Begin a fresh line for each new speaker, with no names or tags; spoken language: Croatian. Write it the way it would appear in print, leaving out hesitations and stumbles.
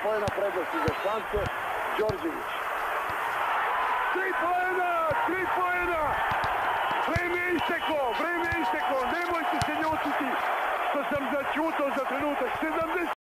poena prednosti za Šance. Đorđević. 3 poena! Vreme je isteklo! Nemojte se ljutiti što sam začutao za trenutak. 70